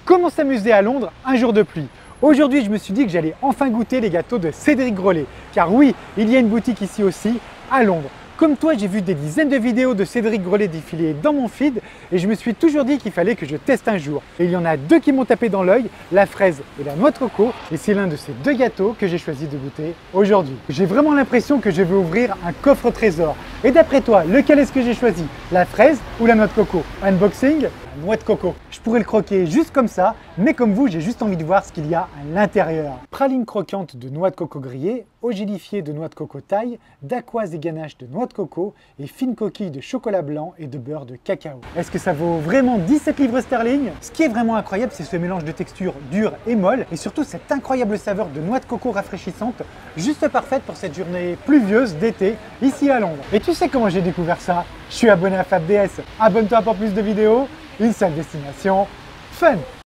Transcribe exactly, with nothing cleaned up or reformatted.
Comment s'amuser à Londres un jour de pluie? Aujourd'hui, je me suis dit que j'allais enfin goûter les gâteaux de Cédric Grolet. Car oui, il y a une boutique ici aussi, à Londres. Comme toi, j'ai vu des dizaines de vidéos de Cédric Grolet défiler dans mon feed et je me suis toujours dit qu'il fallait que je teste un jour. Et il y en a deux qui m'ont tapé dans l'œil, la fraise et la noix de coco. Et c'est l'un de ces deux gâteaux que j'ai choisi de goûter aujourd'hui. J'ai vraiment l'impression que je vais ouvrir un coffre trésor. Et d'après toi, lequel est-ce que j'ai choisi? La fraise ou la noix de coco? Unboxing, la noix de coco. Je pourrais le croquer juste comme ça, mais comme vous, j'ai juste envie de voir ce qu'il y a à l'intérieur. Praline croquante de noix de coco grillée, au gélifié de noix de coco taille, dacquoise et ganache de noix de coco et fine coquille de chocolat blanc et de beurre de cacao. Est-ce que ça vaut vraiment dix-sept livres sterling? Ce qui est vraiment incroyable, c'est ce mélange de textures dure et molle et surtout cette incroyable saveur de noix de coco rafraîchissante, juste parfaite pour cette journée pluvieuse d'été ici à Londres. Et tu sais comment j'ai découvert ça? Je suis abonné à FabDS. Abonne-toi pour plus de vidéos. Une seule destination, fun!